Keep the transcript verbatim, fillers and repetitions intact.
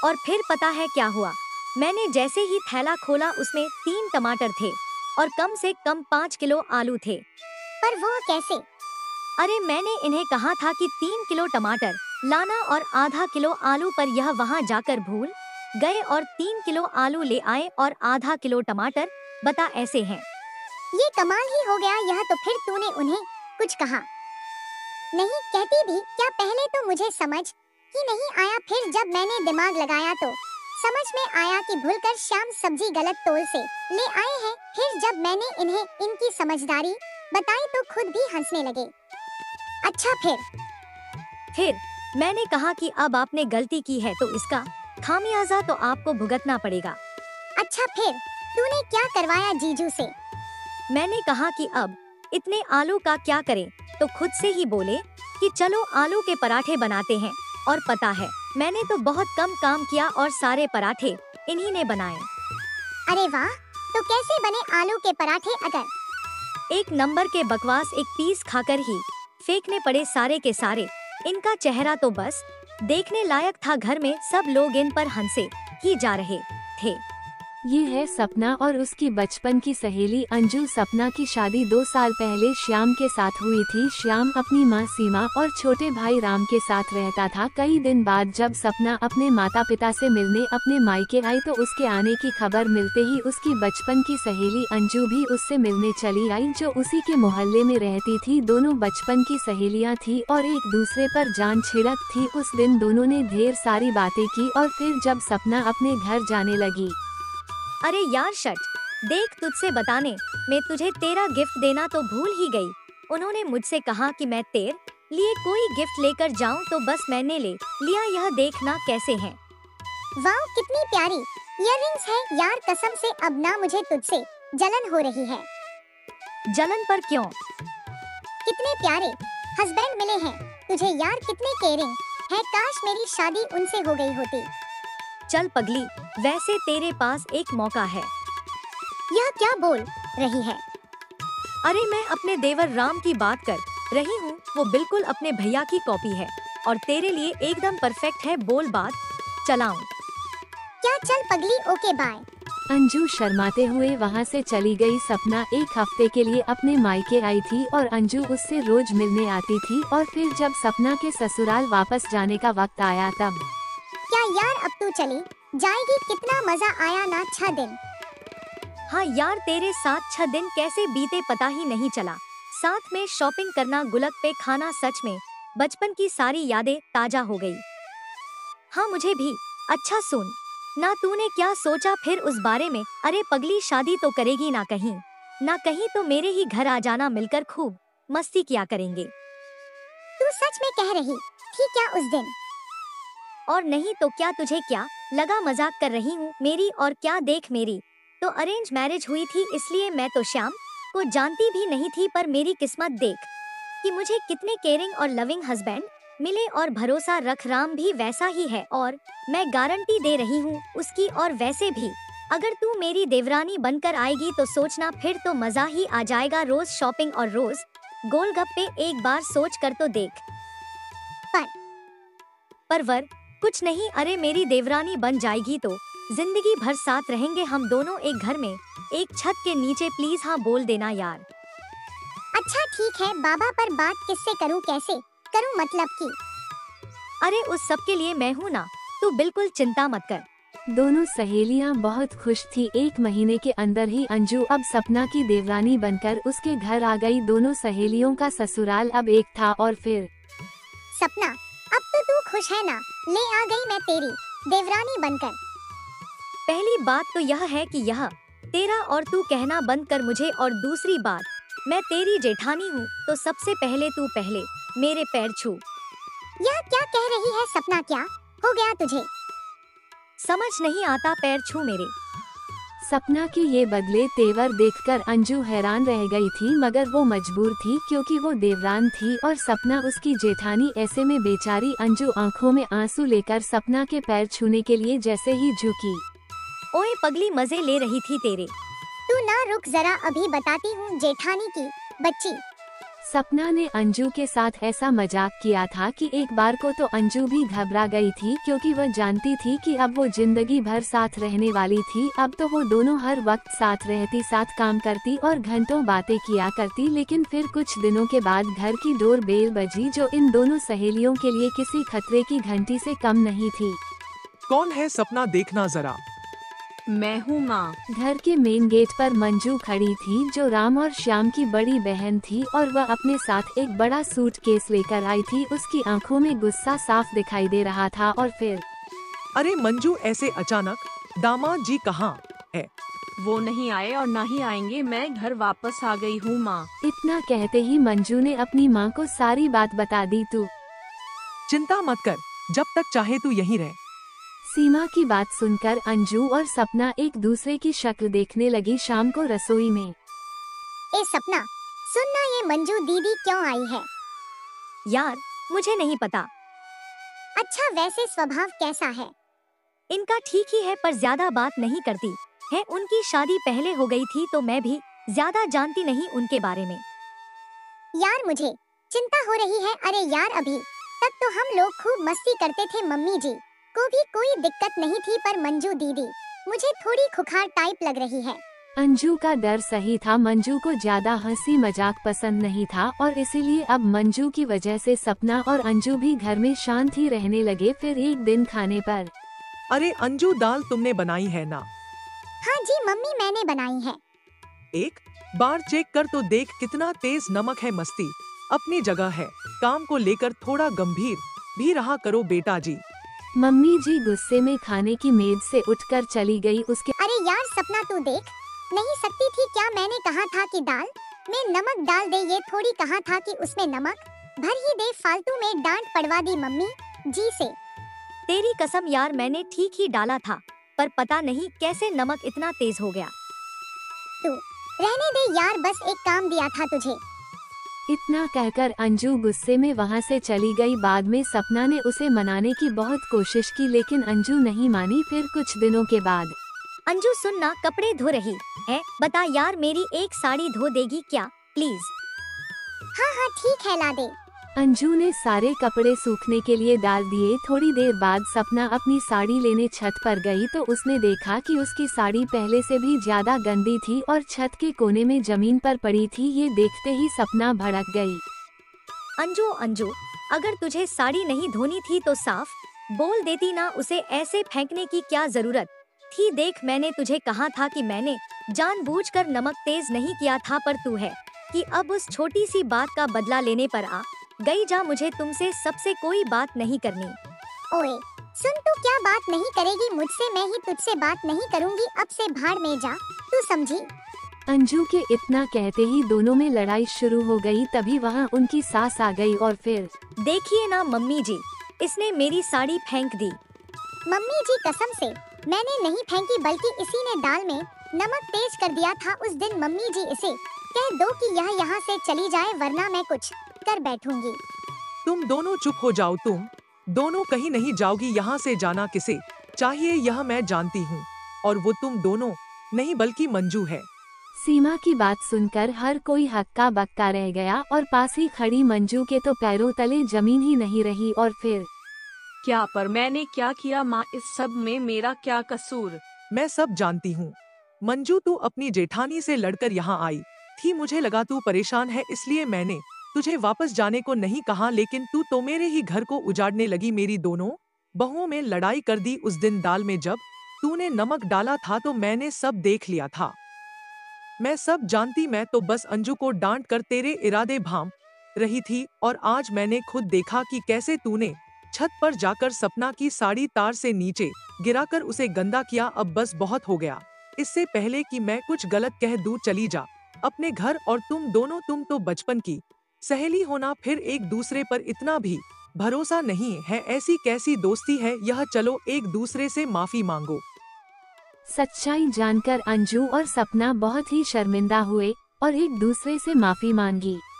और फिर पता है क्या हुआ? मैंने जैसे ही थैला खोला उसमें तीन टमाटर थे और कम से कम पाँच किलो आलू थे। पर वो कैसे? अरे मैंने इन्हें कहा था कि तीन किलो टमाटर लाना और आधा किलो आलू, पर यह वहाँ जाकर भूल गए और तीन किलो आलू ले आए और आधा किलो टमाटर। बता ऐसे हैं। ये कमाल ही हो गया। यह तो फिर तूने उन्हें कुछ कहा नहीं? कहती भी क्या? पहले तो मुझे समझ ही नहीं आया, फिर जब मैंने दिमाग लगाया तो समझ में आया कि भूलकर श्याम सब्जी गलत तौल से ले आए हैं। फिर जब मैंने इन्हें इनकी समझदारी बताई तो खुद भी हंसने लगे। अच्छा फिर? फिर मैंने कहा कि अब आपने गलती की है तो इसका खामियाजा तो आपको भुगतना पड़ेगा। अच्छा फिर तूने क्या करवाया जीजू से? मैंने कहा कि अब इतने आलू का क्या करें, तो खुद से ही बोले कि चलो आलू के पराठे बनाते हैं। और पता है मैंने तो बहुत कम काम किया और सारे पराठे इन्हीं ने बनाए। अरे वाह! तो कैसे बने आलू के पराठे? अगर एक नंबर के बकवास, एक पीस खाकर ही फेंकने पड़े सारे के सारे। इनका चेहरा तो बस देखने लायक था। घर में सब लोग इन पर हंसे ही जा रहे थे। ये है सपना और उसकी बचपन की सहेली अंजू। सपना की शादी दो साल पहले श्याम के साथ हुई थी। श्याम अपनी मां सीमा और छोटे भाई राम के साथ रहता था। कई दिन बाद जब सपना अपने माता पिता से मिलने अपने मायके आई तो उसके आने की खबर मिलते ही उसकी बचपन की सहेली अंजू भी उससे मिलने चली आई, जो उसी के मोहल्ले में रहती थी। दोनों बचपन की सहेलियाँ थी और एक दूसरे पर जान छिड़क थी। उस दिन दोनों ने ढेर सारी बातें की और फिर जब सपना अपने घर जाने लगी। अरे यार शट, देख तुझसे बताने मैं तुझे तेरा गिफ्ट देना तो भूल ही गई। उन्होंने मुझसे कहा कि मैं तेरे लिए कोई गिफ्ट लेकर जाऊं तो बस मैंने ले लिया। यह देखना कैसे हैं। वाह कितनी प्यारी इयररिंग्स है यार, कसम से अब ना मुझे तुझसे जलन हो रही है। जलन पर क्यों? कितने प्यारे हस्बैंड मिले हैं तुझे यार, कितने केयरिंग है। काश मेरी शादी उनसे हो गई होती। चल पगली, वैसे तेरे पास एक मौका है। यह क्या बोल रही है? अरे मैं अपने देवर राम की बात कर रही हूँ। वो बिल्कुल अपने भैया की कॉपी है और तेरे लिए एकदम परफेक्ट है। बोल बात चलाऊं? क्या? चल पगली, ओके बाय। अंजू शर्माते हुए वहाँ से चली गई। सपना एक हफ्ते के लिए अपने मायके आई थी और अंजू उससे रोज मिलने आती थी। और फिर जब सपना के ससुराल वापस जाने का वक्त आया तब क्या यार अब तू चली जाएगी? कितना मजा आया ना छह दिन। हाँ यार, तेरे साथ छह दिन कैसे बीते पता ही नहीं चला। साथ में शॉपिंग करना, गुलक पे खाना, सच में बचपन की सारी यादें ताजा हो गई। हाँ मुझे भी। अच्छा सुन ना, तूने क्या सोचा फिर उस बारे में? अरे पगली, शादी तो करेगी ना कहीं ना कहीं तो मेरे ही घर आ जाना, मिलकर खूब मस्ती किया करेंगे। तू सच में कह रही थी क्या उस दिन? और नहीं तो क्या, तुझे क्या लगा मजाक कर रही हूँ मेरी? और क्या, देख मेरी तो अरेंज मैरिज हुई थी, इसलिए मैं तो श्याम को जानती भी नहीं थी। पर मेरी किस्मत देख कि मुझे कितने केयरिंग और लविंग हस्बैंड मिले। और भरोसा रख, राम भी वैसा ही है और मैं गारंटी दे रही हूँ उसकी। और वैसे भी अगर तू मेरी देवरानी बनकर आएगी तो सोचना, फिर तो मजा ही आ जाएगा। रोज शॉपिंग और रोज गोलगप्पे, एक बार सोच कर तो देख। पर परवर कुछ नहीं, अरे मेरी देवरानी बन जाएगी तो जिंदगी भर साथ रहेंगे हम दोनों, एक घर में एक छत के नीचे। प्लीज हाँ बोल देना यार। अच्छा ठीक है बाबा, पर बात किससे करूं, कैसे करूं, मतलब कि? अरे उस सब के लिए मैं हूँ ना, तू बिल्कुल चिंता मत कर। दोनों सहेलियां बहुत खुश थी। एक महीने के अंदर ही अंजू अब सपना की देवरानी बनकर उसके घर आ गई। दोनों सहेलियों का ससुराल अब एक था। और फिर सपना, अब तो तू खुश है ना? ले आ गई मैं तेरी देवरानी बनकर। पहली बात तो यह है कि यह तेरा और तू कहना बंद कर मुझे। और दूसरी बात, मैं तेरी जेठानी हूँ तो सबसे पहले तू पहले मेरे पैर छू। यह क्या कह रही है सपना? क्या हो गया तुझे? समझ नहीं आता? पैर छू मेरे। सपना के ये बदले तेवर देखकर अंजू हैरान रह गई थी, मगर वो मजबूर थी क्योंकि वो देवरान थी और सपना उसकी जेठानी। ऐसे में बेचारी अंजू आंखों में आंसू लेकर सपना के पैर छूने के लिए जैसे ही झुकी। ओए पगली, मजे ले रही थी तेरे। तू ना रुक जरा, अभी बताती हूँ जेठानी की बच्ची। सपना ने अंजू के साथ ऐसा मजाक किया था कि एक बार को तो अंजू भी घबरा गई थी, क्योंकि वह जानती थी कि अब वो जिंदगी भर साथ रहने वाली थी। अब तो वो दोनों हर वक्त साथ रहती, साथ काम करती और घंटों बातें किया करती। लेकिन फिर कुछ दिनों के बाद घर की डोर बेल बजी, जो इन दोनों सहेलियों के लिए किसी खतरे की घंटी से कम नहीं थी। कौन है सपना, देखना जरा। मैं हूँ माँ। घर के मेन गेट पर मंजू खड़ी थी, जो राम और श्याम की बड़ी बहन थी, और वह अपने साथ एक बड़ा सूटकेस लेकर आई थी। उसकी आंखों में गुस्सा साफ दिखाई दे रहा था। और फिर अरे मंजू, ऐसे अचानक, दामाद जी कहाँ है? वो नहीं आए और ना ही आएंगे, मैं घर वापस आ गई हूँ माँ। इतना कहते ही मंजू ने अपनी माँ को सारी बात बता दी। तू चिंता मत कर, जब तक चाहे तू यहीं रह। सीमा की बात सुनकर अंजू और सपना एक दूसरे की शक्ल देखने लगी। शाम को रसोई में, ए सपना, सुनना, ये मंजू दीदी क्यों आई है? यार मुझे नहीं पता। अच्छा, वैसे स्वभाव कैसा है? इनका ठीक ही है, पर ज्यादा बात नहीं करती है। उनकी शादी पहले हो गई थी, तो मैं भी ज्यादा जानती नहीं उनके बारे में। यार मुझे चिंता हो रही है। अरे यार, अभी तक तो हम लोग खूब मस्ती करते थे, मम्मी जी को भी कोई दिक्कत नहीं थी, पर मंजू दीदी मुझे थोड़ी खुखार टाइप लग रही है। अंजू का डर सही था। मंजू को ज्यादा हंसी मजाक पसंद नहीं था, और इसीलिए अब मंजू की वजह से सपना और अंजू भी घर में शांत ही रहने लगे। फिर एक दिन खाने पर, अरे अंजू, दाल तुमने बनाई है ना? हाँ जी मम्मी, मैंने बनाई है। एक बार चेक कर तो देख, कितना तेज नमक है। मस्ती अपनी जगह है, काम को लेकर थोड़ा गंभीर भी रहा करो बेटा जी। मम्मी जी गुस्से में खाने की मेज से उठकर चली गई। उसके अरे यार सपना, तू देख नहीं सकती थी क्या? मैंने कहा था कि दाल में नमक डाल दे, ये थोड़ी कहा था कि उसमें नमक भर ही दे। फालतू में डांट पड़वा दी मम्मी जी से। तेरी कसम यार, मैंने ठीक ही डाला था, पर पता नहीं कैसे नमक इतना तेज हो गया। तू रहने दे यार, बस एक काम दिया था तुझे। इतना कहकर अंजू गुस्से में वहाँ से चली गई। बाद में सपना ने उसे मनाने की बहुत कोशिश की, लेकिन अंजू नहीं मानी। फिर कुछ दिनों के बाद, अंजू सुनना, कपड़े धो रही है, बता यार मेरी एक साड़ी धो देगी क्या प्लीज? हाँ हाँ ठीक है, ला दे। अंजू ने सारे कपड़े सूखने के लिए डाल दिए। थोड़ी देर बाद सपना अपनी साड़ी लेने छत पर गई, तो उसने देखा कि उसकी साड़ी पहले से भी ज्यादा गंदी थी और छत के कोने में जमीन पर पड़ी थी। ये देखते ही सपना भड़क गई। अंजू अंजू, अगर तुझे साड़ी नहीं धोनी थी तो साफ बोल देती ना, उसे ऐसे फेंकने की क्या जरूरत थी? देख, मैंने तुझे कहा था कि मैंने जानबूझकर नमक तेज नहीं किया था, पर तू है कि अब उस छोटी सी बात का बदला लेने पर आ गई। जा, मुझे तुमसे सबसे कोई बात नहीं करनी। ओए सुन, तू क्या बात नहीं करेगी मुझसे? मैं ही तुझसे बात नहीं करूंगी, अब से भाड़ में जा, तू समझी? अंजू के इतना कहते ही दोनों में लड़ाई शुरू हो गई। तभी वहाँ उनकी सास आ गई और फिर, देखिए ना मम्मी जी, इसने मेरी साड़ी फेंक दी। मम्मी जी कसम से मैंने नहीं फेंकी, बल्कि इसी ने दाल में नमक तेज कर दिया था उस दिन। मम्मी जी, इसे कह दो कि यह यहाँ से चली जाए, वरना मैं कुछ कर बैठूंगी। तुम दोनों चुप हो जाओ। तुम दोनों कहीं नहीं जाओगी। यहाँ से जाना किसे चाहिए यह मैं जानती हूँ, और वो तुम दोनों नहीं बल्कि मंजू है। सीमा की बात सुनकर हर कोई हक्का बक्का रह गया, और पास ही खड़ी मंजू के तो पैरों तले जमीन ही नहीं रही। और फिर, क्या पर मैंने क्या किया माँ? इस सब में मेरा क्या कसूर? मैं सब जानती हूँ मंजू, तू अपनी जेठानी से लड़कर यहाँ आई थी। मुझे लगा तू परेशान है, इसलिए मैंने तुझे वापस जाने को नहीं कहा, लेकिन तू तो मेरे ही घर को उजाड़ने लगी। मेरी दोनों बहुओं में लड़ाई कर दी। उस दिन दाल में जब तूने नमक डाला था तो मैंने सब देख लिया था। मैं सब जानती, मैं तो बस अंजू को डांट कर तेरे इरादे भांप रही थी, और आज मैंने खुद देखा कि कैसे तूने छत पर जाकर सपना की साड़ी तार से नीचे गिराकर उसे गंदा किया। अब बस बहुत हो गया। इससे पहले कि मैं कुछ गलत कह दूं, चली जा अपने घर। और तुम दोनों, तुम तो बचपन की सहेली होना, फिर एक दूसरे पर इतना भी भरोसा नहीं है। ऐसी कैसी दोस्ती है यह? चलो एक दूसरे से माफी मांगो। सच्चाई जानकर अंजू और सपना बहुत ही शर्मिंदा हुए और एक दूसरे से माफी मांगी।